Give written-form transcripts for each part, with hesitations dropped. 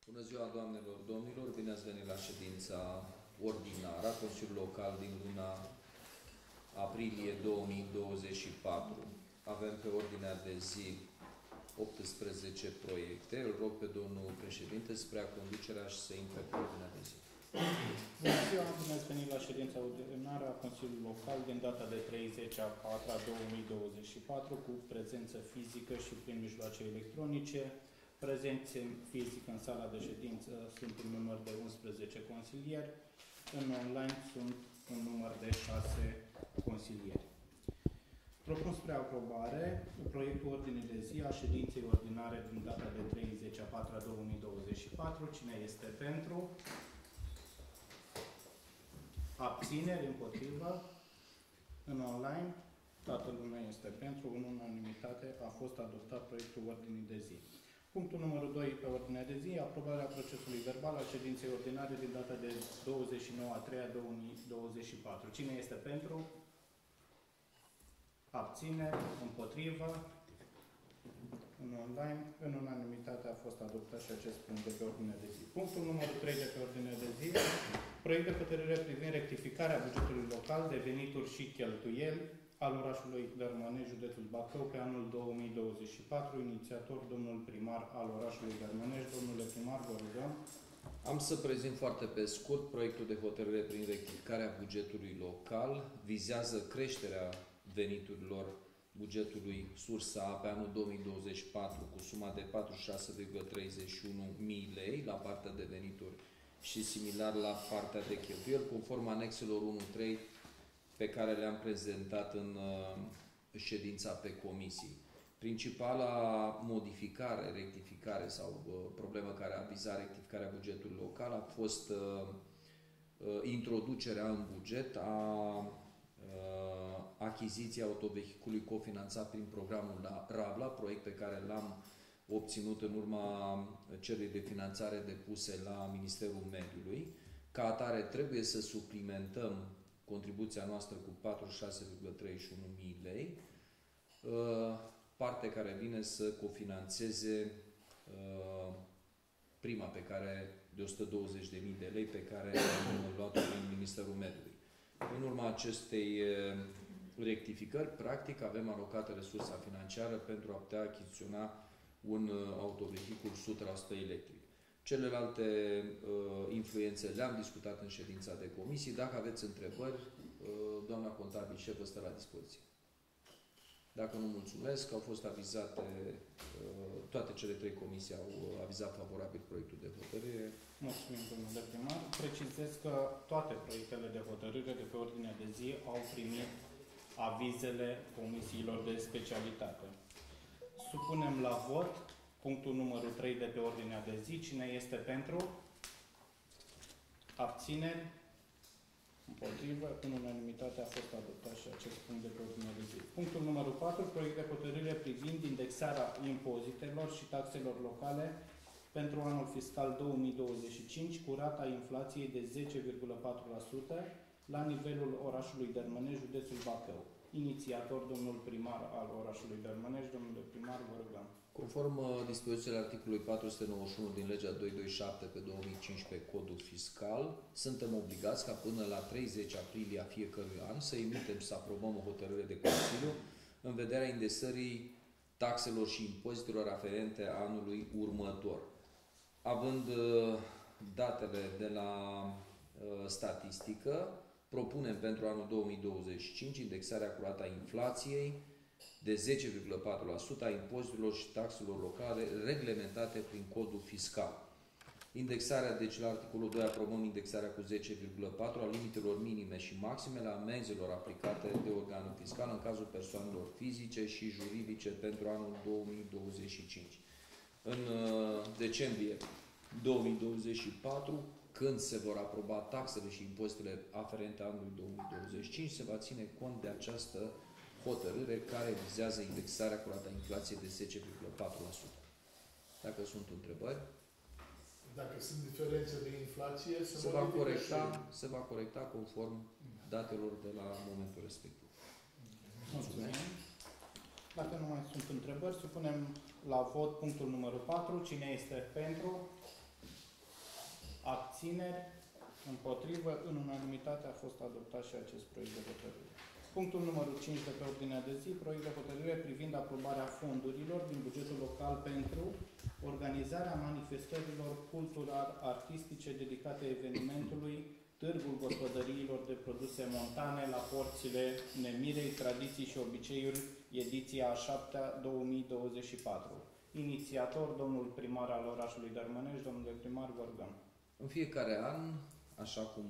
Bună ziua, doamnelor, domnilor! Bine ați venit la ședința ordinară a Consiliului Local din luna aprilie 2024. Avem pe ordinea de zi 18 proiecte. Îl rog pe domnul președinte să preia conducerea și să intre pe ordinea de zi. Bună ziua! Bine ați venit la ședința ordinară a Consiliului Local din data de 30/4/2024 cu prezență fizică și prin mijloace electronice. Prezenți fizic în sala de ședință sunt un număr de 11 consilieri, în online sunt un număr de 6 consilieri. Propun spre aprobare proiectul ordinii de zi a ședinței ordinare din data de 30/4/2024. Cine este pentru? Abțineri, împotrivă? În online, toată lumea este pentru, în unanimitate a fost adoptat proiectul ordinii de zi. Punctul numărul 2 pe ordinea de zi, aprobarea procesului verbal al ședinței ordinare din data de 29/3/2024. Cine este pentru? Abțineri, împotrivă? În online, în unanimitate a fost adoptat și acest punct de pe ordinea de zi. Punctul numărul 3 de pe ordinea de zi, proiect de hotărâre privind rectificarea bugetului local de venituri și cheltuieli al orașului Dărmănești, județul Bacău, pe anul 2024, inițiator domnul primar al orașului Dărmănești. Domnule primar, vă rugăm. Am să prezint foarte pe scurt proiectul de hotărâre prin rectificarea bugetului local. Vizează creșterea veniturilor bugetului sursa A pe anul 2024 cu suma de 46,31.000 lei la partea de venituri și similar la partea de cheltuieli, conform anexelor 1-3 pe care le-am prezentat în ședința pe comisii. Principala modificare, rectificare sau problemă care a vizat rectificarea bugetului local a fost introducerea în buget a achiziției autovehicului cofinanțat prin programul RAVLA, proiect pe care l-am obținut în urma cererii de finanțare depuse la Ministerul Mediului. Ca atare trebuie să suplimentăm contribuția noastră cu 46,31.000 lei, parte care vine să cofinanțeze prima pe care, de 120.000 de lei pe care am luat-o prin Ministerul Mediului. În urma acestei rectificări, practic, avem alocată resursa financiară pentru a putea achiziționa un autovehicul 100% electric. Celelalte influențe le-am discutat în ședința de comisii. Dacă aveți întrebări, doamna contabil șef vă stă la dispoziție. Dacă nu mulțumesc, au fost avizate, toate cele 3 comisii au avizat favorabil proiectul de hotărâre. Mulțumim, domnule primar. Precizez că toate proiectele de hotărâre de pe ordinea de zi au primit avizele comisiilor de specialitate. Supunem la vot punctul numărul 3 de pe ordinea de zi. Cine este pentru? Abțineri? Împotrivă? În unanimitate a fost adoptat și acest punct de pe ordinea de zi. Punctul numărul 4. Proiect de hotărâre privind indexarea impozitelor și taxelor locale pentru anul fiscal 2025 cu rata inflației de 10,4% la nivelul orașului Dărmănești, județul Bacău. Inițiator, domnul primar al orașului Dărmănești. Domnule primar, vă rugăm. Conform dispozițiilor articolului 491 din legea 227 pe 2015 Codul Fiscal, suntem obligați ca până la 30 aprilie a fiecărui an să emitem, să aprobăm o hotărâre de Consiliu în vederea indexării taxelor și impozitelor aferente anului următor. Având datele de la statistică, propunem pentru anul 2025 indexarea cu rata inflației de 10,4% a impozitelor și taxelor locale reglementate prin codul fiscal. Indexarea, deci la articolul 2 aprobăm indexarea cu 10,4% a limitelor minime și maxime la amenzelor aplicate de organul fiscal în cazul persoanelor fizice și juridice pentru anul 2025. În decembrie 2024, când se vor aproba taxele și impozitele aferente anului 2025, se va ține cont de această hotărâre care vizează indexarea cu rata inflației de 10,4%. Dacă sunt întrebări? Dacă sunt diferențe de inflație, se va corecta conform datelor de la momentul respectiv. Mulțumim. Dacă nu mai sunt întrebări, supunem la vot punctul numărul 4. Cine este pentru? Abțineri, împotrivă, în unanimitate a fost adoptat și acest proiect de hotărâre. Punctul numărul 5 de pe ordinea de zi, proiect de hotărâre privind aprobarea fondurilor din bugetul local pentru organizarea manifestărilor cultural-artistice dedicate evenimentului Târgul Gospodăriilor de Produse Montane la Porțile Nemirei, Tradiții și Obiceiuri, ediția a 7-a 2024. Inițiator, domnul primar al orașului Dărmănești. Domnule primar, vă rugăm. În fiecare an, așa cum,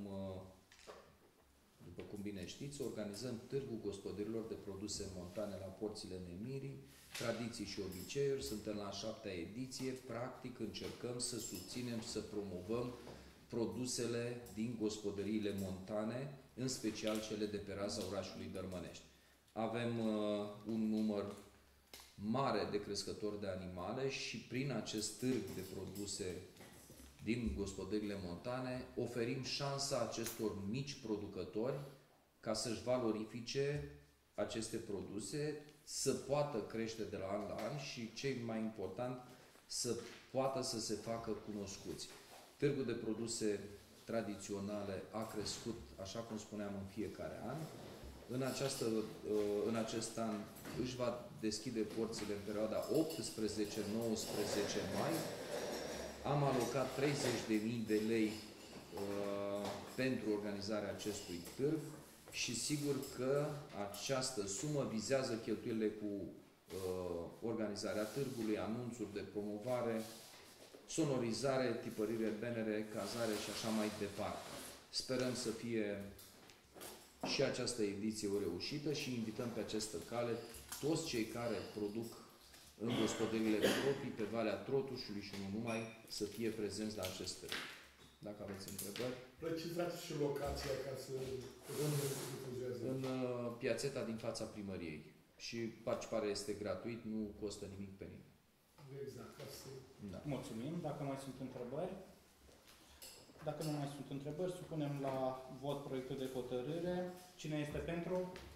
după cum bine știți, organizăm Târgul Gospodărilor de Produse Montane la Porțile Nemirii, Tradiții și Obiceiuri. Suntem la 7-a ediție. Practic încercăm să susținem, să promovăm produsele din gospodăriile montane, în special cele de pe raza orașului Dărmănești. Avem un număr mare de crescători de animale și prin acest târg de produse din gospodăriile montane oferim șansa acestor mici producători ca să-și valorifice aceste produse, să poată crește de la an la an și, cel mai important, să poată să se facă cunoscuți. Târgul de produse tradiționale a crescut, așa cum spuneam, în fiecare an. În acest an își va deschide porțile în perioada 18-19 mai. Am alocat 30.000 de lei pentru organizarea acestui târg și sigur că această sumă vizează cheltuielile cu organizarea târgului, anunțuri de promovare, sonorizare, tipărire, bannere, cazare și așa mai departe. Sperăm să fie și această ediție o reușită și invităm pe această cale toți cei care produc în gospodăriile proprii, pe Valea Trotușului și nu numai, să fie prezenți la acest târg. Dacă aveți întrebări. Precizați și locația ca să difuzează. În piațeta din fața primăriei. Și participarea este gratuit, nu costă nimic pe nimeni. Exact, ca să... Da. Mulțumim. Dacă mai sunt întrebări? Dacă nu mai sunt întrebări, supunem la vot proiectul de hotărâre. Cine este pentru?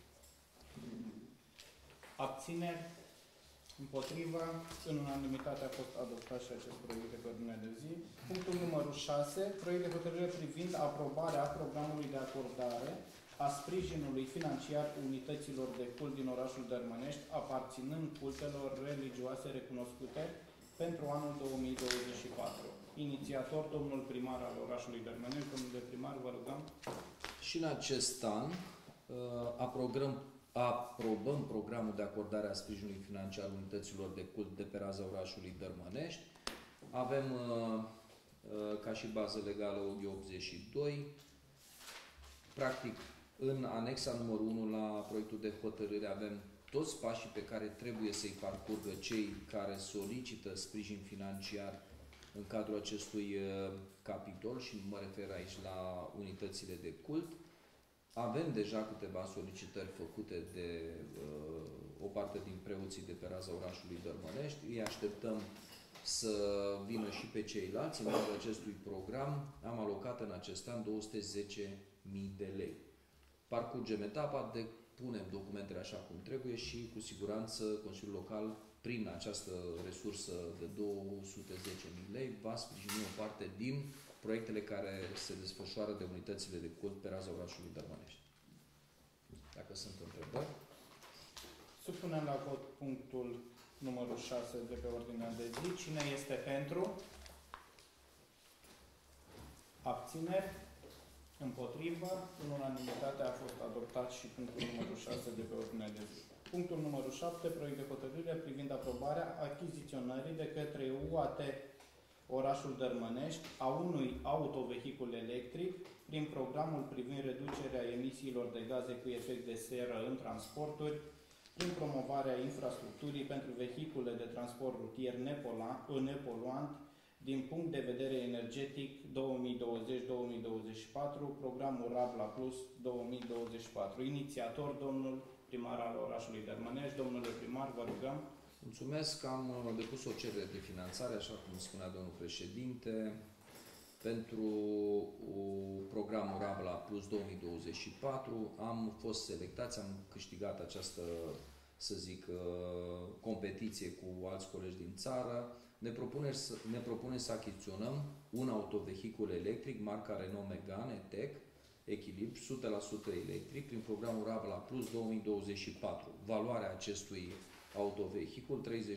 Abțineri? Împotriva? În unanimitate a fost adoptat și acest proiect de ordine de zi. Punctul numărul 6. Proiect de hotărâre privind aprobarea programului de acordare a sprijinului financiar unităților de cult din orașul Dărmănești, aparținând cultelor religioase recunoscute pentru anul 2024. Inițiator, domnul primar al orașului Dărmănești. Domnule primar, vă rugăm. Și în acest an aprobăm programul de acordare a sprijinului financiar unităților de cult de pe raza orașului Dărmănești. Avem ca și bază legală OG 82. Practic, în anexa numărul 1 la proiectul de hotărâre avem toți pașii pe care trebuie să-i parcurgă cei care solicită sprijin financiar în cadrul acestui capitol și nu mă refer aici la unitățile de cult. Avem deja câteva solicitări făcute de o parte din preoții de pe raza orașului Dărmănești. Îi așteptăm să vină și pe ceilalți. În cadrul acestui program am alocat în acest an 210.000 de lei. Parcurgem etapa, depunem documentele așa cum trebuie și cu siguranță Consiliul Local, prin această resursă de 210.000 lei, va sprijini o parte din proiectele care se desfășoară de unitățile de cult pe raza orașului Dărmănești. Dacă sunt întrebări. Supunem la vot punctul numărul 6 de pe ordinea de zi. Cine este pentru? Abțineri? Împotrivă? În unanimitate a fost adoptat și punctul numărul 6 de pe ordinea de zi. Punctul numărul 7, proiect de hotărâre privind aprobarea achiziționării de către UAT orașul Dărmănești a unui autovehicul electric prin programul privind reducerea emisiilor de gaze cu efect de seră în transporturi, prin promovarea infrastructurii pentru vehicule de transport rutier nepoluant din punct de vedere energetic 2020-2024, programul Rabla Plus 2024. Inițiator, domnul primar al orașului Dărmănești. Domnule primar, vă rugăm. Mulțumesc. Am depus o cerere de finanțare, așa cum spunea domnul președinte, pentru programul Rabla Plus 2024. Am fost selectați, am câștigat această, să zic, competiție cu alți colegi din țară. Ne propune să achiziționăm un autovehicul electric, marca Renault Megane Tech, echilibru, 100% electric, prin programul Rabla Plus 2024. Valoarea acestui autovehicul,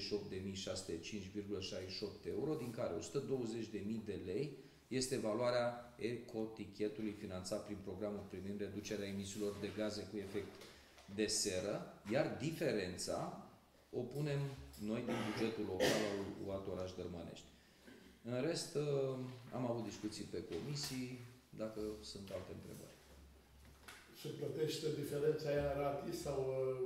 38.605,68 euro, din care 120.000 de lei este valoarea ecotichetului finanțat prin programul privind reducerea emisiilor de gaze cu efect de seră, iar diferența o punem noi din bugetul local al UAT Oraș Dărmănești. În rest, am avut discuții pe comisii, dacă sunt alte întrebări. Se plătește diferența aia în ratii sau...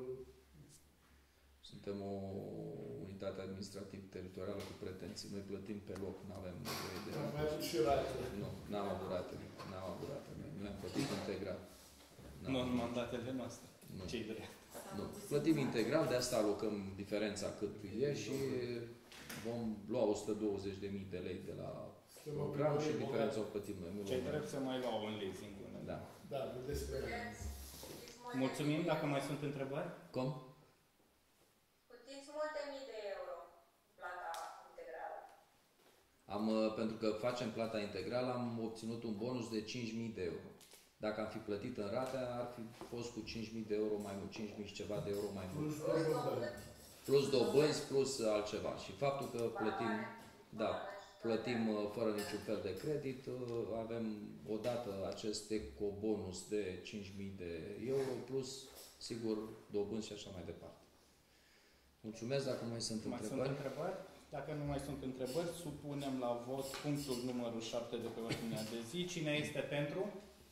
Suntem o unitate administrativ-teritorială cu pretenții. Noi plătim pe loc, nu avem nevoie de... Am mai avut și rate. Nu, n-am avut rate. Noi am plătit integral. Nu în mandatele noastre, nu. cei drept. Nu. Plătim integral, de asta alocăm diferența cât e și vom lua 120.000 de lei de la program și diferența o plătim noi. Cei drept se mai luau în leasing. Da. Da, despre... Mulțumim. Dacă mai sunt întrebări? Cum? Puteți multe mii de euro plata integrală. Pentru că facem plata integrală, am obținut un bonus de 5.000 de euro. Dacă am fi plătit în rate, ar fi fost cu 5.000 de euro mai mult, 5.000 și ceva de euro mai mult. Plus dobânzi, plus altceva. Și faptul că plătim fără niciun fel de credit, avem odată acest ecobonus de 5.000 de euro, plus, sigur, dobânzi și așa mai departe. Mulțumesc. Dacă mai sunt întrebări? Dacă nu mai sunt întrebări, supunem la vot punctul numărul 7 de pe ordinea de zi. Cine este pentru?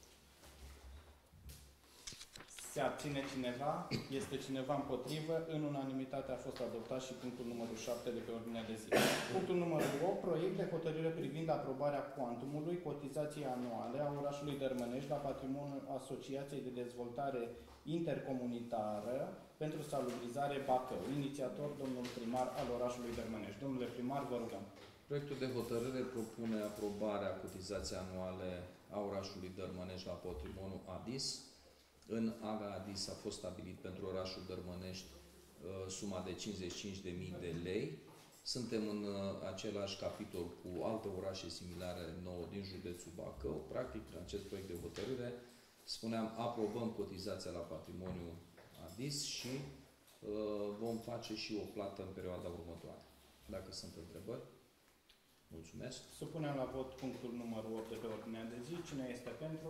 Se abține cineva? Este cineva împotrivă? În unanimitate a fost adoptat și punctul numărul 7 de pe ordinea de zi. Punctul numărul 8. Proiect de hotărâre privind aprobarea cuantumului cotizației anuale a orașului Dărmănești la patrimoniul Asociației de Dezvoltare Intercomunitară pentru salubrizare Bacău. Inițiator, domnul primar al orașului Dărmănești. Domnule primar, vă rugăm. Proiectul de hotărâre propune aprobarea cotizației anuale a orașului Dărmănești la patrimoniul ADIS. În AGA ADIS a fost stabilit pentru orașul Dărmănești suma de 55.000 de lei. Suntem în același capitol cu alte orașe similare nouă din județul Bacău. Practic, în acest proiect de hotărâre, spuneam, aprobăm cotizația la patrimoniul ADIS și vom face și o plată în perioada următoare. Dacă sunt întrebări. Mulțumesc. Supunem la vot punctul numărul 8 de pe ordinea de zi. Cine este pentru?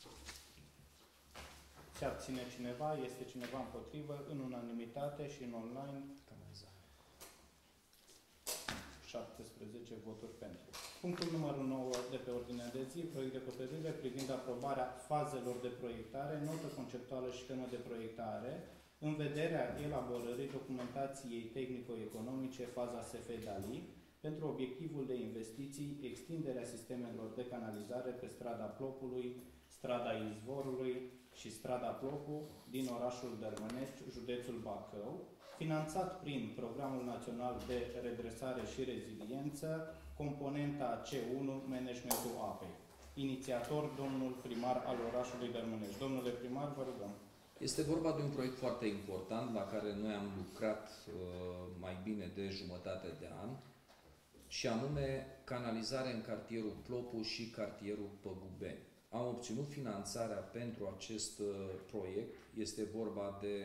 Se abține cineva? Este cineva împotrivă? În unanimitate și în online? 17 voturi pentru. Punctul numărul 9 de pe ordinea de zi, proiect de hotărâre privind aprobarea fazelor de proiectare, notă conceptuală și temă de proiectare, în vederea elaborării documentației tehnico-economice, faza SF Dali, pentru obiectivul de investiții, extinderea sistemelor de canalizare pe strada Plopului, strada Izvorului și strada Plopu din orașul Dărmănești, județul Bacău, finanțat prin Programul Național de Redresare și Reziliență, componenta C1, Managementul Apei. Inițiator, domnul primar al orașului Dărmănești. Domnule primar, vă rugăm. Este vorba de un proiect foarte important la care noi am lucrat mai bine de jumătate de an, și anume canalizare în cartierul Plopu și cartierul Păgubeni. Am obținut finanțarea pentru acest proiect. Este vorba de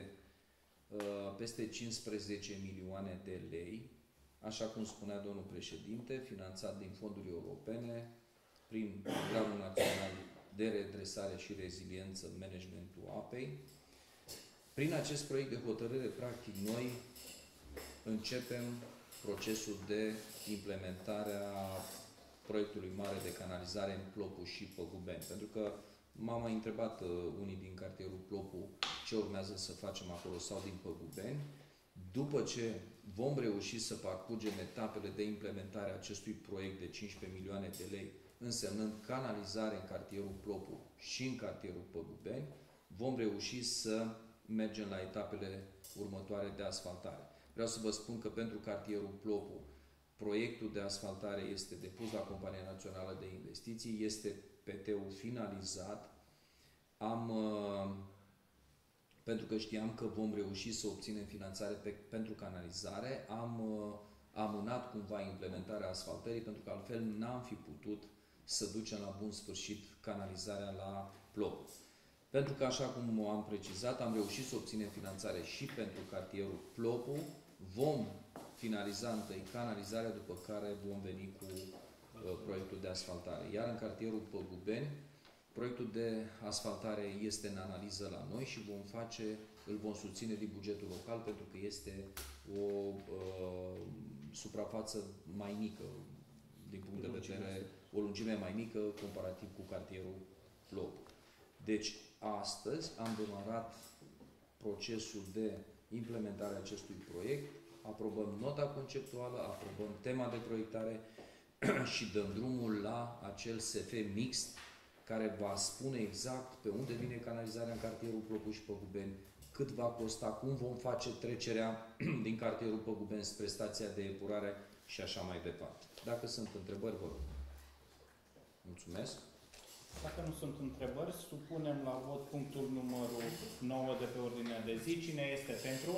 peste 15 milioane de lei, așa cum spunea domnul președinte, finanțat din fonduri europene prin Programul Național de Redresare și Reziliență, Managementul Apei. Prin acest proiect de hotărâre, practic, noi începem procesul de implementare a proiectului mare de canalizare în Plopu și Păgubeni. Pentru că m-au mai întrebat unii din cartierul Plopu ce urmează să facem acolo sau din Păgubeni. După ce vom reuși să parcurgem etapele de implementare a acestui proiect de 15 milioane de lei, însemnând canalizare în cartierul Plopu și în cartierul Păgubeni, vom reuși să mergem la etapele următoare de asfaltare. Vreau să vă spun că pentru cartierul Plopu, proiectul de asfaltare este depus la Compania Națională de Investiții, este PT-ul finalizat. Pentru că știam că vom reuși să obținem finanțare pentru canalizare, am amânat cumva implementarea asfaltării, pentru că altfel n-am fi putut să ducem la bun sfârșit canalizarea la Plop. Pentru că, așa cum am precizat, am reușit să obținem finanțare și pentru cartierul Plopu. Vom finaliza întâi canalizarea, după care vom veni cu proiectul de asfaltare. Iar în cartierul Păgubeni, proiectul de asfaltare este în analiză la noi și îl vom susține din bugetul local, pentru că este o suprafață mai mică, din punct de vedere, o lungime mai mică comparativ cu cartierul Plop. Deci, astăzi am demarat procesul de implementare a acestui proiect, aprobăm nota conceptuală, aprobăm tema de proiectare și dăm drumul la acel SF mixt care va spune exact pe unde vine canalizarea în cartierul Plopu și Păgubeni, cât va costa, cum vom face trecerea din cartierul Păgubeni spre stația de epurare și așa mai departe. Dacă sunt întrebări, vă rog. Mulțumesc. Dacă nu sunt întrebări, supunem la vot punctul numărul 9 de pe ordinea de zi. Cine este pentru?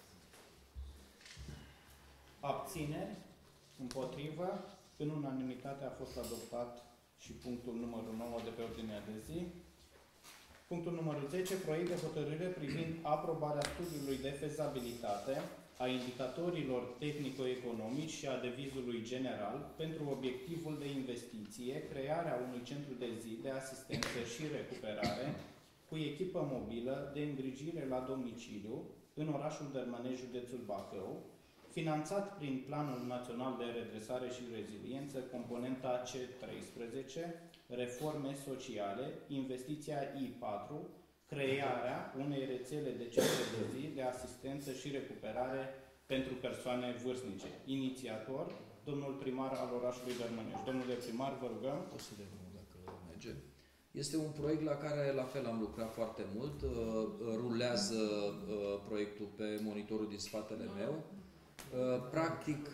Abțineri? Împotrivă? În unanimitate a fost adoptat și punctul numărul 9 de pe ordinea de zi. Punctul numărul 10. Proiect de hotărâre privind aprobarea studiului de fezabilitate a indicatorilor tehnico-economici și a devizului general pentru obiectivul de investiție, crearea unui centru de zi de asistență și recuperare cu echipă mobilă de îngrijire la domiciliu în orașul Dărmănești, județul Bacău, finanțat prin Planul Național de Redresare și Reziliență, componenta C13, reforme sociale, investiția I4, crearea unei rețele de centre de zi de asistență și recuperare pentru persoane vârstnice. Inițiator, domnul primar al orașului Dărmănești. Domnule primar, vă rugăm. O să le rog dacă merge. Este un proiect la care, la fel, am lucrat foarte mult. Rulează proiectul pe monitorul din spatele meu. Practic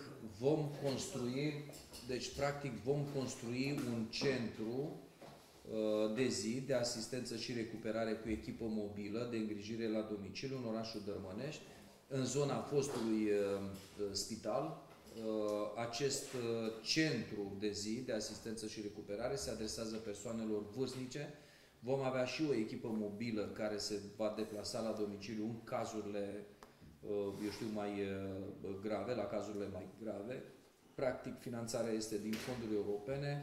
vom construi un centru de zi de asistență și recuperare cu echipă mobilă de îngrijire la domiciliu în orașul Dărmănești, în zona fostului spital. Acest centru de zi de asistență și recuperare se adresează persoanelor vârstnice. Vom avea și o echipă mobilă care se va deplasa la domiciliu în cazurile, mai grave, la cazurile mai grave. Practic, finanțarea este din fonduri europene.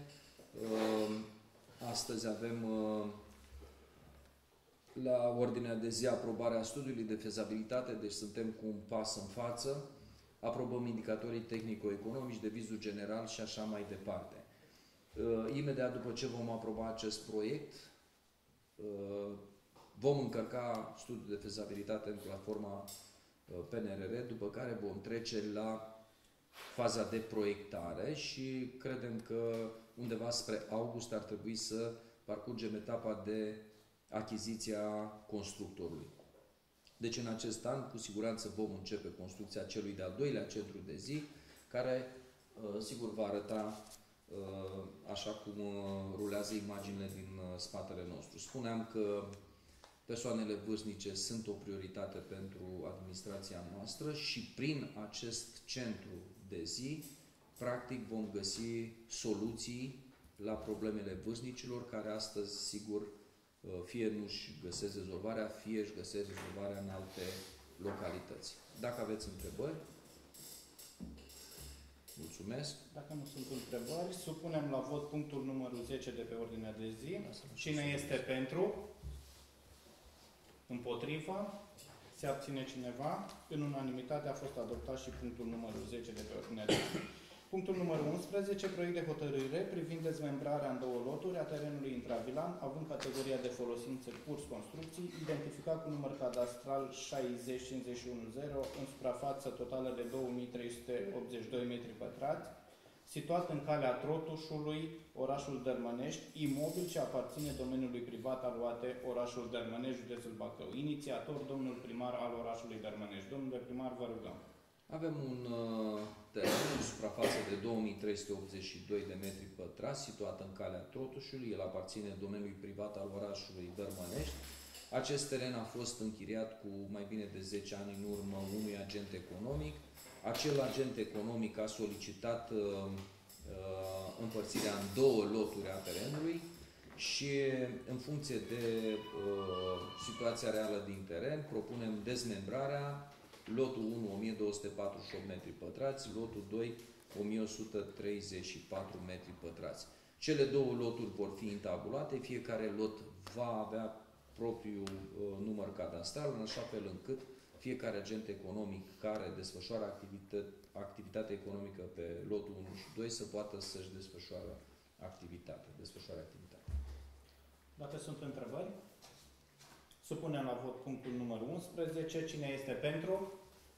Astăzi avem la ordinea de zi aprobarea studiului de fezabilitate, deci suntem cu un pas în față. Aprobăm indicatorii tehnico-economici, devizul general și așa mai departe. Imediat după ce vom aproba acest proiect, vom încărca studiul de fezabilitate în platforma PNRR, după care vom trece la faza de proiectare și credem că undeva spre august ar trebui să parcurgem etapa de achiziția constructorului. Deci în acest an, cu siguranță, vom începe construcția celui de-al doilea centru de zi, care, sigur, va arăta așa cum rulează imaginile din spatele nostru. Spuneam că persoanele vârstnice sunt o prioritate pentru administrația noastră și prin acest centru de zi, practic, vom găsi soluții la problemele vârstnicilor, care astăzi, sigur, fie nu-și găsesc rezolvarea, fie își găsesc rezolvarea în alte localități. Dacă aveți întrebări, mulțumesc. Dacă nu sunt întrebări, supunem la vot punctul numărul 10 de pe ordinea de zi. Cine este pentru? Împotrivă? Se abține cineva? În unanimitate a fost adoptat și punctul numărul 10 de pe ordinea de zi. Punctul numărul 11. Proiect de hotărâre privind dezmembrarea în două loturi a terenului intravilan, având categoria de folosință curs construcții, identificat cu număr cadastral 60510, în suprafață totală de 2382 m², situat în calea Trotușului, orașul Dărmănești, imobil ce aparține domeniului privat al UAT, orașul Dărmănești, județul Bacău. Inițiator, domnul primar al orașului Dărmănești. Domnule primar, vă rugăm. Avem un teren în suprafață de 2382 de m², situat în calea Trotușului. El aparține domeniului privat al orașului Dărmănești. Acest teren a fost închiriat cu mai bine de 10 ani în urmă unui agent economic. acel agent economic a solicitat împărțirea în 2 loturi a terenului și în funcție de situația reală din teren propunem dezmembrarea, lotul 1 1248 metri pătrați, lotul 2 1134 metri pătrați. Cele 2 loturi vor fi intabulate, fiecare lot va avea propriul număr cadastral, în așa fel încât fiecare agent economic care desfășoară activitate economică pe lotul 1 și 2 să poată să-și desfășoare activitatea. Dacă sunt întrebări, supunem la vot punctul numărul 11. Cine este pentru?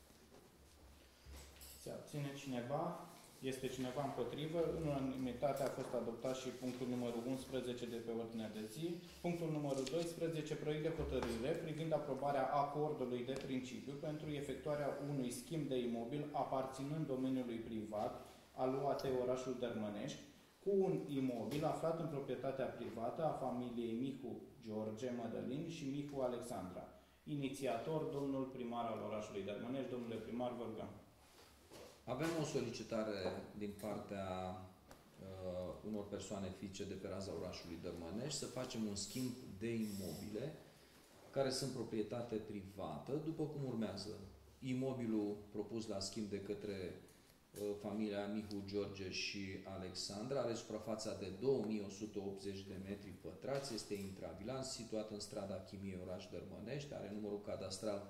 Se abține cineva? Este cineva împotrivă? În unanimitate a fost adoptat și punctul numărul 11 de pe ordinea de zi. Punctul numărul 12. Proiect de hotărâre privind aprobarea acordului de principiu pentru efectuarea unui schimb de imobil aparținând domeniului privat al UAT Orașul Dărmănești cu un imobil aflat în proprietatea privată a familiei Mihu George Mădălin și Mihu Alexandra. Inițiator, domnul primar al orașului Dărmănești. Domnule primar, vă rugăm. Avem o solicitare din partea unor persoane fizice de pe raza orașului Dărmănești să facem un schimb de imobile care sunt proprietate privată, după cum urmează. Imobilul propus la schimb de către familia Mihu George și Alexandra are suprafața de 2180 de metri pătrați, este intravilan, situat în strada Chimie, oraș Dărmănești, are numărul cadastral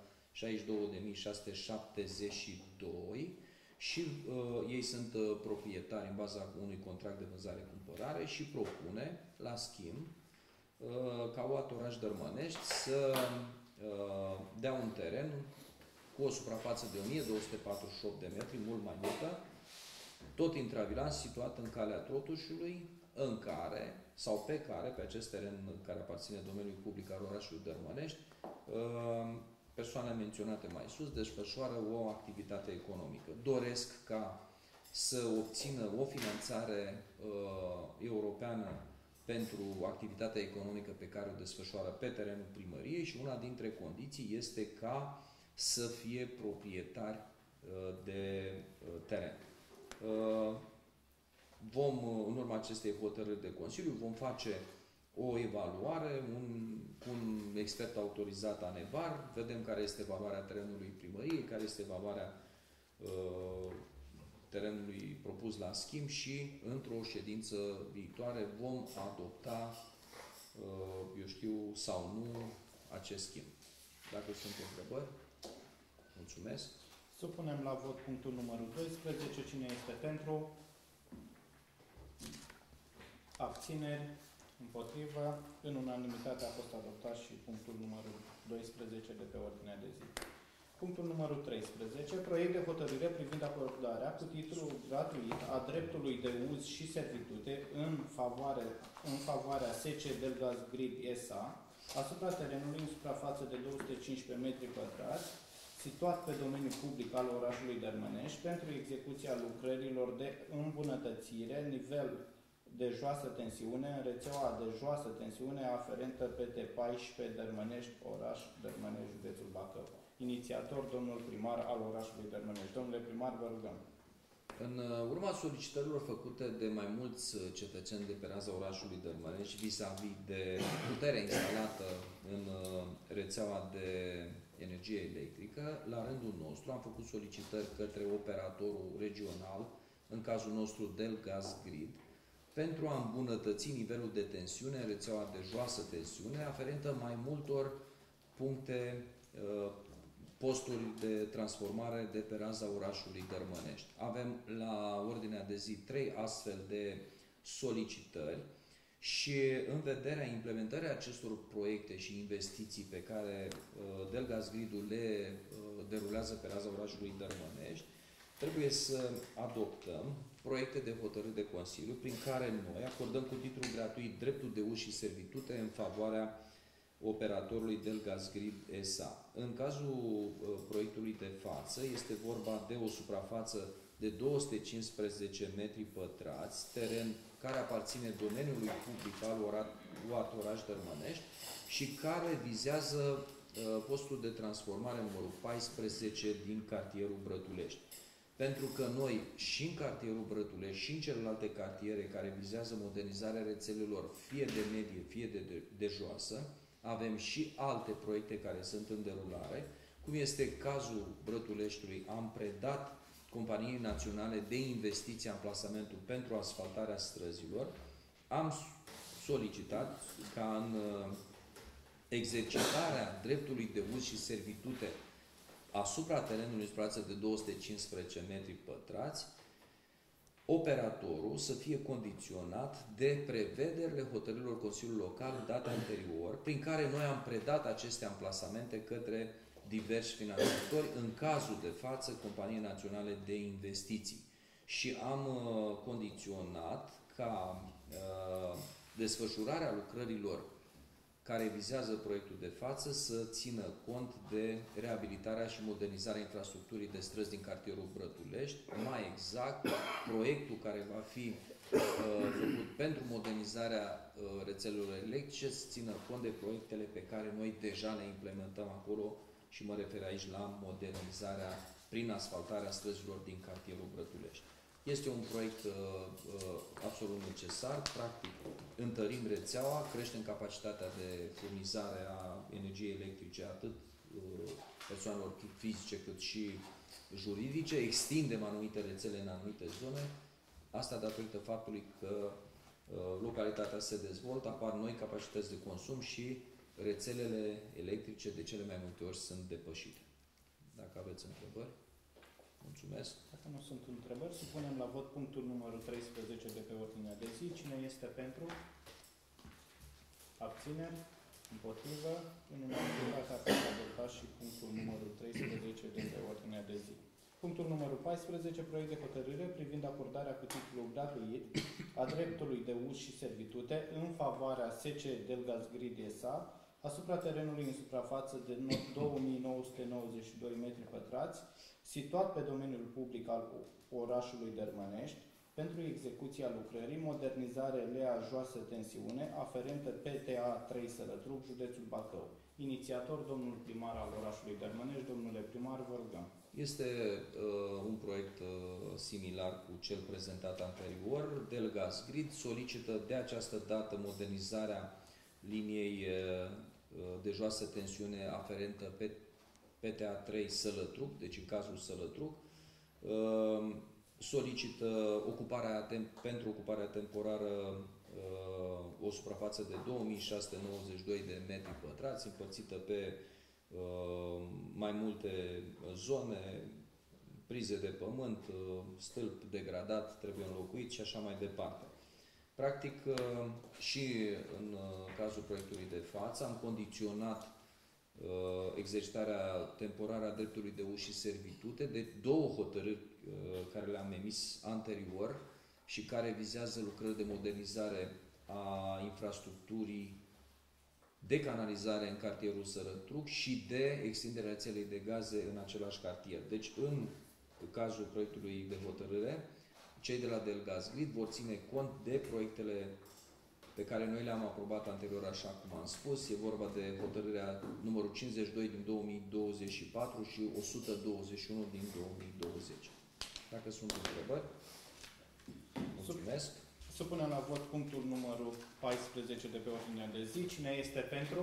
62.672 și ei sunt proprietari în baza unui contract de vânzare-cumpărare și propune, la schimb, ca UAT Oraș Dărmănești să dea un teren cu o suprafață de 1248 de metri, mult mai multă, tot intravilan, situat în calea Trotușului, în care, sau pe care, pe acest teren care aparține domeniului public al orașului Dărmănești, persoanele menționate mai sus desfășoară o activitate economică. Doresc ca să obțină o finanțare europeană pentru activitatea economică pe care o desfășoară pe terenul primăriei și una dintre condiții este ca să fie proprietari de teren. În urma acestei hotărâri de Consiliu, vom face o evaluare, un expert autorizat ANEVAR, vedem care este valoarea terenului primăriei, care este valoarea terenului propus la schimb și într-o ședință viitoare vom adopta, eu știu, sau nu, acest schimb. Dacă sunt întrebări, mulțumesc. Supunem la vot punctul numărul 12. Cine este pentru? Abțineri? Împotrivă? În unanimitate a fost adoptat și punctul numărul 12 de pe ordinea de zi. Punctul numărul 13. Proiect de hotărâre privind acordarea cu titlu gratuit a dreptului de uz și servitute în favoarea SC Delgaz Grid S.A. asupra terenului în suprafață de 215 metri pătrați, situat pe domeniul public al orașului Dărmănești, pentru execuția lucrărilor de îmbunătățire, nivel de joasă tensiune, în rețeaua de joasă tensiune aferentă PT14 Dărmănești, oraș Dărmănești, județul Bacău. Inițiator, domnul primar al orașului Dărmănești. Domnule primar, vă rugăm. În urma solicitărilor făcute de mai mulți cetățeni de pe raza orașului Dărmănești vis-a-vis de puterea instalată în rețeaua de energie electrică, la rândul nostru am făcut solicitări către operatorul regional, în cazul nostru Delgaz Grid, pentru a îmbunătăți nivelul de tensiune în rețeaua de joasă tensiune, aferentă mai multor puncte, posturi de transformare de pe raza orașului Dărmănești. Avem la ordinea de zi 3 astfel de solicitări și în vederea implementării acestor proiecte și investiții pe care Delgaz Gridul le derulează pe raza orașului Dărmănești, trebuie să adoptăm proiecte de hotărâri de Consiliu prin care noi acordăm cu titlu gratuit dreptul de uz și servitute în favoarea operatorului Delgaz Grid S.A. În cazul proiectului de față este vorba de o suprafață de 215 metri pătrați, teren care aparține domeniului public al UAT Oraș Dărmănești și care vizează postul de transformare numărul 14 din cartierul Brătulești. pentru că noi și în cartierul Brătulești și în celelalte cartiere care vizează modernizarea rețelelor, fie de medie, fie de joasă, avem și alte proiecte care sunt în derulare, cum este cazul Brătuleștiului. Am predat Companiei Naționale de Investiții amplasamentul pentru asfaltarea străzilor. Am solicitat ca în exercitarea dreptului de uz și servitute asupra terenului în suprafață de 215 metri pătrați, operatorul să fie condiționat de prevederile hotărârilor Consiliului Local date anterior, prin care noi am predat aceste amplasamente către diversi finanțatori, în cazul de față Companiei Naționale de Investiții. Și am condiționat ca desfășurarea lucrărilor care vizează proiectul de față să țină cont de reabilitarea și modernizarea infrastructurii de străzi din cartierul Brătulești, mai exact proiectul care va fi făcut pentru modernizarea rețelelor electrice să țină cont de proiectele pe care noi deja le implementăm acolo și mă refer aici la modernizarea prin asfaltarea străzilor din cartierul Brătulești. Este un proiect absolut necesar, practic întărim rețeaua, creștem capacitatea de furnizare a energiei electrice atât persoanelor fizice cât și juridice, extindem anumite rețele în anumite zone, asta datorită faptului că localitatea se dezvoltă, apar noi capacități de consum și rețelele electrice de cele mai multe ori sunt depășite. Dacă aveți întrebări, mulțumesc. Dacă nu sunt întrebări, supunem la vot punctul numărul 13 de pe ordinea de zi. Cine este pentru? Abțineri? Împotrivă? În unanimitate a fost adoptat și punctul numărul 13 de pe ordinea de zi. Punctul numărul 14, proiect de hotărâre privind acordarea cu titlu gratuit a dreptului de uz și servitute în favoarea SC Delgaz Grid S.A. asupra terenului în suprafață de 2992 metri pătrați, situat pe domeniul public al orașului Dărmănești, pentru execuția lucrării, modernizare Lea joasă tensiune, aferentă PTA 3 Sălătruc, județul Bacău. Inițiator, domnul primar al orașului Dărmănești. Domnule primar, vă rugăm. Este un proiect similar cu cel prezentat anterior. Delgaz Grid solicită de această dată modernizarea liniei de joasă tensiune aferentă pe PTA 3 Sălătruc, deci în cazul Sălătruc, solicită pentru ocuparea temporară o suprafață de 2692 de metri pătrați, împărțită pe mai multe zone, prize de pământ, stâlp degradat, trebuie înlocuit și așa mai departe. Practic, și în cazul proiectului de față, am condiționat exercitarea temporară a dreptului de uz și servitute de două hotărâri care le-am emis anterior și care vizează lucrări de modernizare a infrastructurii de canalizare în cartierul Sălătruc și de extinderea rețelei de gaze în același cartier. Deci, în cazul proiectului de hotărâre, cei de la Delgaz Grid vor ține cont de proiectele pe care noi le-am aprobat anterior, așa cum am spus. E vorba de hotărârea numărul 52 din 2024 și 121 din 2020. Dacă sunt întrebări, mulțumesc. Supunem la vot punctul numărul 14 de pe ordinea de zi. Cine este pentru?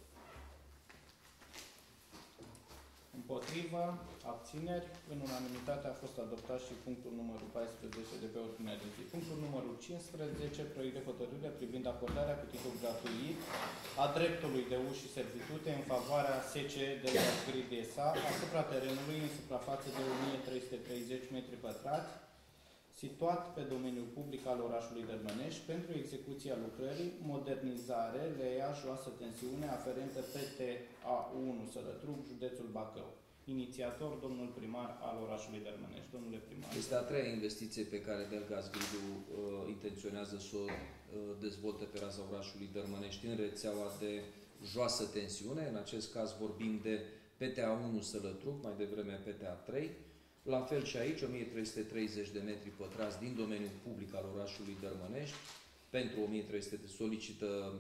Împotrivă? Abțineri? În unanimitate a fost adoptat și punctul numărul 14 de pe ordinea de zi. Punctul numărul 15, proiect de hotărâre privind acordarea cu titlu gratuit a dreptului de uz și servitute în favoarea SC Delgaz Grid S.A. asupra terenului în suprafață de 1330 metri pătrați, situat pe domeniul public al orașului Dărmănești, pentru execuția lucrării, modernizare, Lea joasă tensiune aferentă PTA 1 Sălătruc, județul Bacău. Inițiator, domnul primar al orașului Dărmănești. Domnule primar. Este a treia investiție pe care Delgaz Grid intenționează să o dezvolte pe raza orașului Dărmănești în rețeaua de joasă tensiune. În acest caz vorbim de PTA 1 Sălătruc, mai devreme PTA 3. La fel și aici, 1330 de metri pătrați din domeniul public al orașului Dărmănești. Pentru 1300 solicită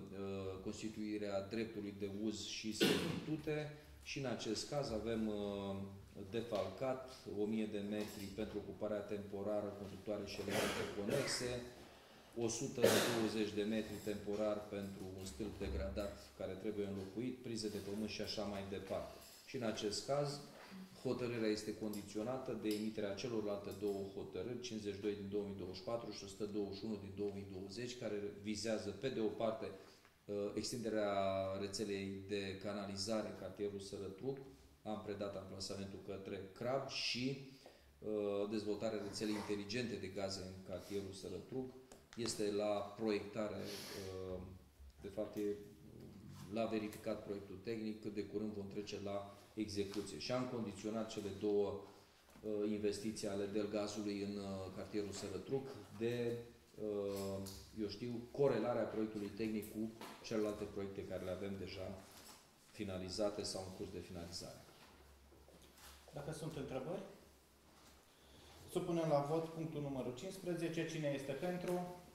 constituirea dreptului de uz și servitute și în acest caz avem defalcat, 1000 de metri pentru ocuparea temporară, conductoare și elemente conexe, 120 de metri temporar pentru un stâlp degradat care trebuie înlocuit, prize de pământ și așa mai departe. Și în acest caz, hotărârea este condiționată de emiterea celorlalte două hotărâri, 52 din 2024 și 121 din 2020, care vizează, pe de o parte, extinderea rețelei de canalizare în cartierul Sărătruc, am predat amplasamentul către Crab, și dezvoltarea rețelei inteligente de gaze în cartierul Sărătruc. Este la proiectare, de fapt l-a verificat proiectul tehnic, cât de curând vom trece la execuție. Și am condiționat cele două investiții ale Delgazului în cartierul Sărătruc de, eu știu, corelarea proiectului tehnic cu celelalte proiecte care le avem deja finalizate sau în curs de finalizare. Dacă sunt întrebări, supunem la vot punctul numărul 15. Cine este pentru?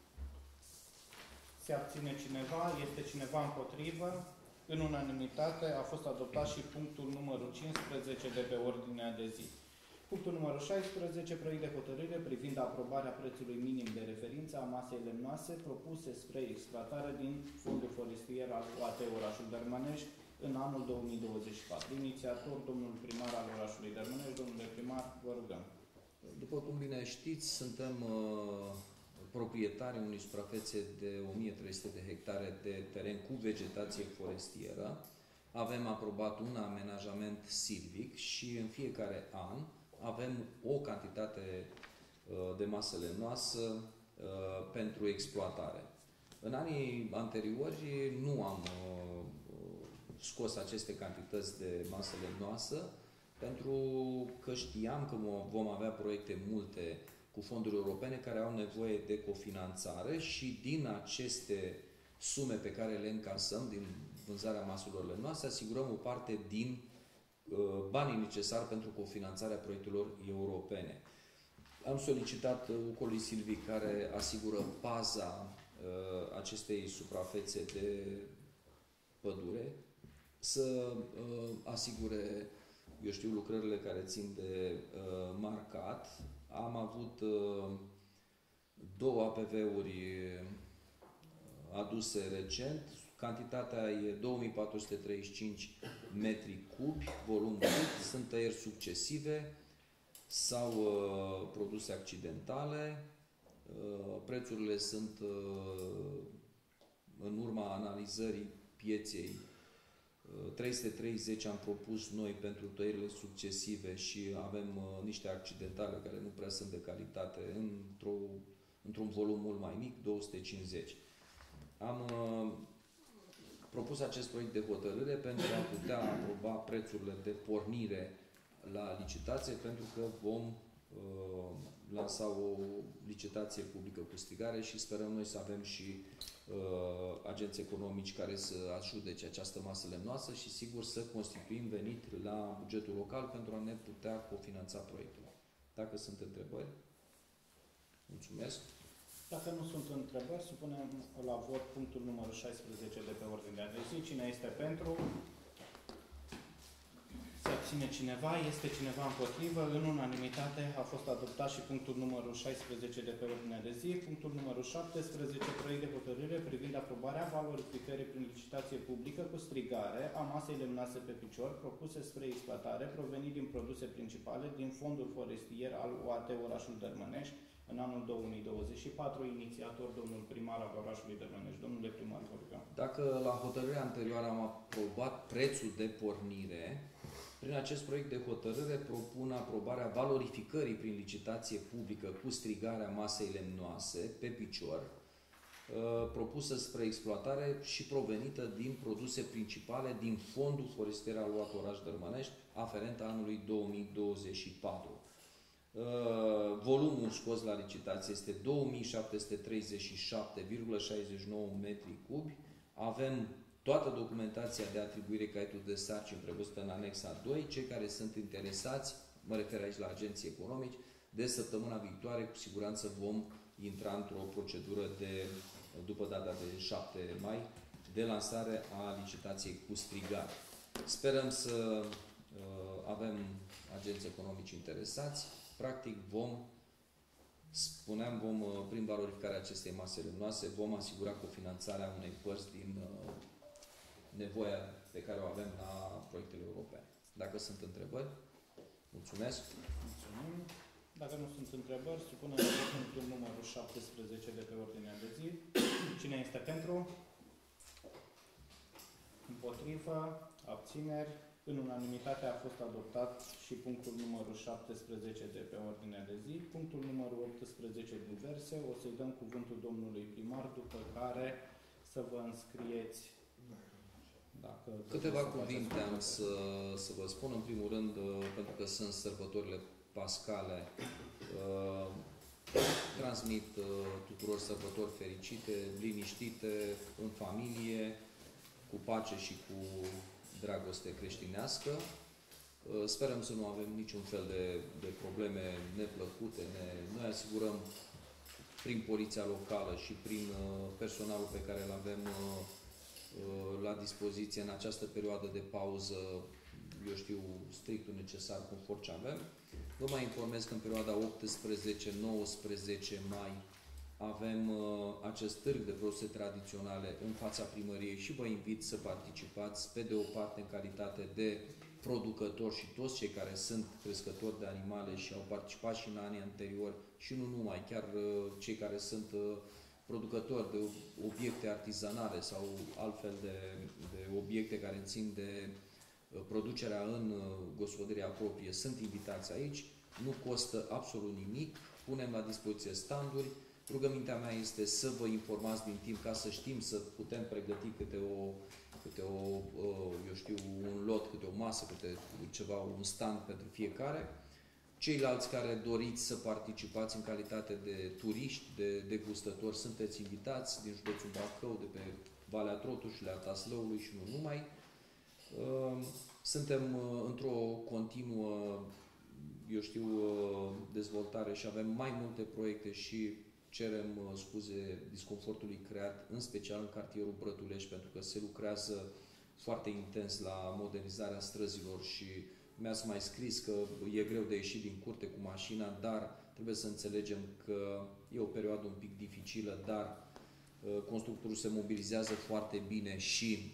Se abține cineva? Este cineva împotrivă? În unanimitate a fost adoptat și punctul numărul 15 de pe ordinea de zi. Punctul numărul 16. Proiect de hotărâre privind aprobarea prețului minim de referință a masei lemnoase propuse spre exploatare din Fondul Forestier al UAT Orașul Dărmănești în anul 2024. Inițiator, domnul primar al orașului Dărmănești. Domnule primar, vă rugăm. După cum bine știți, suntem proprietarii unei suprafețe de 1300 de hectare de teren cu vegetație forestieră. Avem aprobat un amenajament silvic și în fiecare an avem o cantitate de masă lemnoasă pentru exploatare. În anii anteriori nu am scos aceste cantități de masă lemnoasă pentru că știam că vom avea proiecte multe cu fonduri europene care au nevoie de cofinanțare și din aceste sume pe care le încasăm din vânzarea maselor lemnoase, asigurăm o parte din banii necesari pentru cofinanțarea proiectelor europene. Am solicitat UCOLului Silvic, care asigură paza acestei suprafețe de pădure, să asigure, eu știu, lucrările care țin de marcat. Am avut două APV-uri aduse recent. Cantitatea e 2435 metri cubi, volum brut, sunt tăieri succesive sau produse accidentale. Prețurile sunt în urma analizării pieței. 330 am propus noi pentru tăierile succesive și avem niște accidentale care nu prea sunt de calitate într-un volum mult mai mic, 250. Am propus acest proiect de hotărâre pentru a putea aproba prețurile de pornire la licitație, pentru că vom lansa o licitație publică cu strigare și sperăm noi să avem și agenți economici care să ajudece această masă lemnoasă și sigur să constituim venit la bugetul local pentru a ne putea cofinanța proiectul. Dacă sunt întrebări, mulțumesc. Dacă nu sunt întrebări, supunem la vot punctul numărul 16 de pe ordinea de zi. Cine este pentru? Se abține cineva? Este cineva împotrivă? În unanimitate a fost adoptat și punctul numărul 16 de pe ordinea de zi. Punctul numărul 17, proiect de hotărâre privind aprobarea valorificării prin licitație publică cu strigare a masei lemnoase pe picior propuse spre exploatare provenit din produse principale din Fondul Forestier al UAT Orașul Dărmănești în anul 2024, inițiator domnul primar al orașului Dărmănești. Domnule primar, vă rugăm. Dacă la hotărârea anterioară am aprobat prețul de pornire, prin acest proiect de hotărâre propun aprobarea valorificării prin licitație publică cu strigarea masei lemnoase pe picior, propusă spre exploatare și provenită din produse principale din Fondul Forestier al UAT Oraș Dărmănești, aferent anului 2024. Volumul scos la licitație este 2737,69 metri cubi. Avem toată documentația de atribuire, caietul de sarcini prevăzută în anexa 2. Cei care sunt interesați, mă refer aici la agenții economici, de săptămâna viitoare cu siguranță vom intra într-o procedură după data de 7 mai de lansare a licitației cu strigare. Sperăm să avem agenți economici interesați. Practic prin valorificarea acestei mase lemnoase, vom asigura cofinanțarea unei părți din nevoia pe care o avem la proiectele europene. Dacă sunt întrebări, mulțumesc. Mulțumim. Dacă nu sunt întrebări, supunem la punctul numărul 17 de pe ordinea de zi. Cine este pentru? Împotrivă? Abțineri? În unanimitate a fost adoptat și punctul numărul 17 de pe ordinea de zi. Punctul numărul 18 diverse. O să-i dăm cuvântul domnului primar, după care să vă înscrieți. Dacă câteva cuvinte am să vă spun. În primul rând, pentru că sunt sărbătorile pascale, transmit tuturor sărbători fericite, liniștite, în familie, cu pace și cu dragoste creștinească. Sperăm să nu avem niciun fel de probleme neplăcute. Noi asigurăm prin poliția locală și prin personalul pe care îl avem la dispoziție în această perioadă de pauză, eu știu, strictul necesar, confort ce avem. Vă mai informez că în perioada 18-19 mai avem acest târg de produse tradiționale în fața primăriei și vă invit să participați, pe de o parte în calitate de producători și toți cei care sunt crescători de animale și au participat și în anii anteriori și nu numai, chiar cei care sunt producători de obiecte artizanale sau altfel de obiecte care țin de producerea în gospodăria proprie, sunt invitați aici, nu costă absolut nimic, punem la dispoziție standuri. Rugămintea mea este să vă informați din timp ca să știm, să putem pregăti eu știu, un lot, câte o masă, câte ceva, un stand pentru fiecare. Ceilalți care doriți să participați în calitate de turiști, de degustători, sunteți invitați din județul Bacău, de pe Valea Trotușului, a Taslăului și nu numai. Suntem într-o continuă, eu știu, dezvoltare și avem mai multe proiecte și cerem scuze disconfortului creat, în special în cartierul Brătulești, pentru că se lucrează foarte intens la modernizarea străzilor și mi-ați mai scris că e greu de ieșit din curte cu mașina, dar trebuie să înțelegem că e o perioadă un pic dificilă, dar constructorul se mobilizează foarte bine și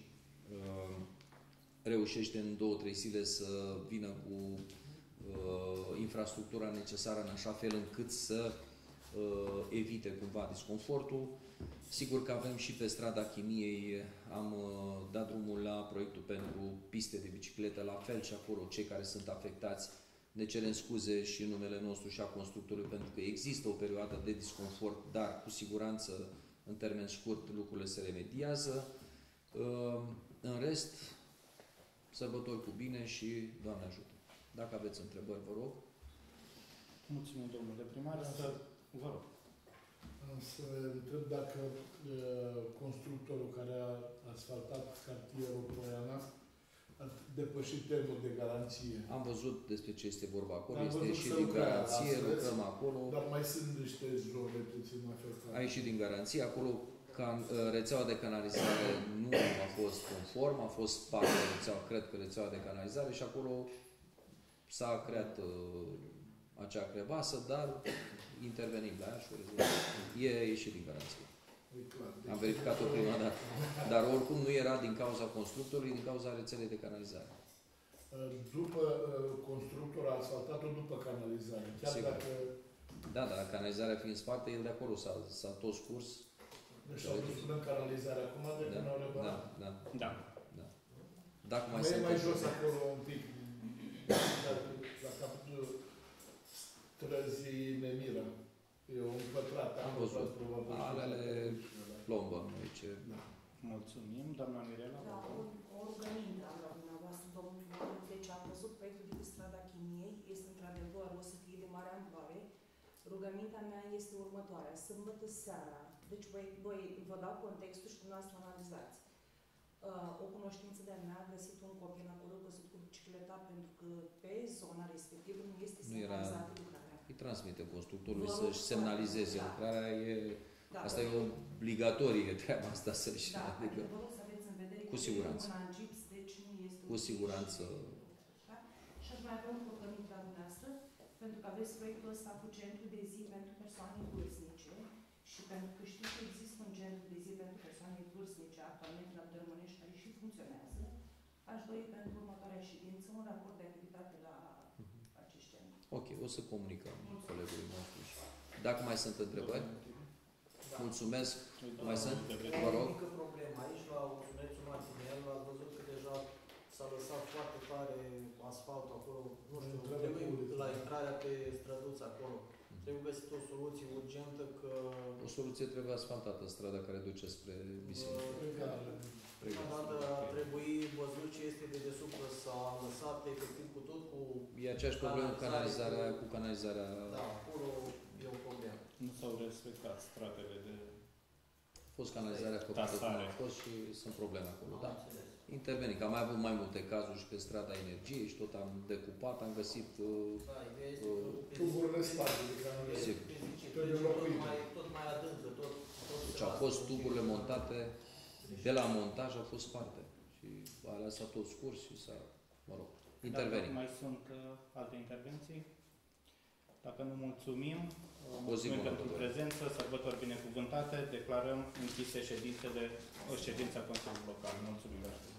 reușește în 2-3 zile să vină cu infrastructura necesară în așa fel încât să evite cumva disconfortul. Sigur că avem și pe strada Chimiei, am dat drumul la proiectul pentru piste de biciclete, la fel și acolo cei care sunt afectați ne cerem scuze și în numele nostru și a constructorului pentru că există o perioadă de disconfort, dar cu siguranță în termen scurt lucrurile se remediază. În rest, sărbători cu bine și Doamne ajută. Dacă aveți întrebări, vă rog. Mulțumim, domnule primar. Vă rog. Să întreb dacă constructorul care a asfaltat cartierul Poiana a depășit termenul de garanție. Am văzut despre ce este vorba acolo. Este ieșit din garanție, lucrăm acolo. Dar mai sunt niște zone puțin afectate. A ieșit din garanție. Acolo rețeaua de canalizare nu a fost conform, a fost parte de rețeaua, cred că rețeaua de canalizare și acolo s-a creat acea crevasă, dar intervenim la ea și o rezolvăm. E ieșit din garanție. Am verificat-o prima dată. Dar oricum nu era din cauza constructorului, din cauza rețelei de canalizare. După constructor a asfaltat-o după canalizare. Chiar sigur. Dacă... Da, dar canalizarea fiind sparte, el de acolo s-a tot scurs. Deci au dus până în canalizare acum de când au reparat. Da. Dacă mai e mai jos acolo un pic, la capătul străzii Nemira. E un pătrat. Am văzut. Alele plombă. Da. Mulțumim. Doamna Mirela. Da, o rugăminte am la dumneavoastră, domnul primar. Deci am văzut proiectul de pe strada Chimiei. Este într-adevăr, o să fie de mare amploare. Rugămintea mea este următoarea. Sâmbătă seara. Deci voi vă dau contextul și dumneavoastră analizați. O cunoștință de-a mea a găsit un copil acolo căzut cu bicicleta pentru că pe zona respectivă nu este semnalizată lucrarea. Îi transmite constructorului să-și semnalizeze lucrarea. Asta e obligatorie treaba asta să-și... Da, adică vă rog să aveți în vedere cu siguranță. Gips, deci nu este cu siguranță. Da? Și aș mai avem un rugăminte la dumneavoastră, pentru că aveți proiectul ăsta cu centru de zi pentru persoane vârstnice și pentru că știu că există un centru de zi pentru persoane vârstnice actualmente la Dărmânești care și funcționează, aș dori pentru următoarea ședință un raport de activitate la acești centri. Ok, o să comunicăm colegului nostru. Dacă mai sunt întrebări, mulțumesc. Mai sunt? Vă rog. O mică problemă. Aici, la județul Martinel, ați văzut că deja s-a lăsat foarte tare asfaltul acolo. Nu știu, trebuie la intrarea pe străduță acolo. Trebuie găsit o soluție urgentă că... O soluție, trebuie asfaltată strada care duce spre biserică. Dată ar trebui văzut ce este de desubt, s-a lăsat efectiv cu tot cu... E aceeași problemă cu canalizarea. Da, acolo e o problemă. Nu s-au respectat stratele de... A fost canalizarea făcută cum a fost și sunt probleme acolo, da. Intervenim, că am mai avut mai multe cazuri și pe strada Energiei și tot am decupat, am găsit tuburile spate de canalizare. Tot mai adâncă, tot deci au fost tuburile montate, de la montaj au fost sparte. Și alea s-a tot scurs și s-a, mă rog, intervenim. Dacă mai sunt alte intervenții? Dacă nu mulțumim, mulțumim pentru prezență, sărbători binecuvântate, declarăm închise ședința Consiliului Local. Mulțumim!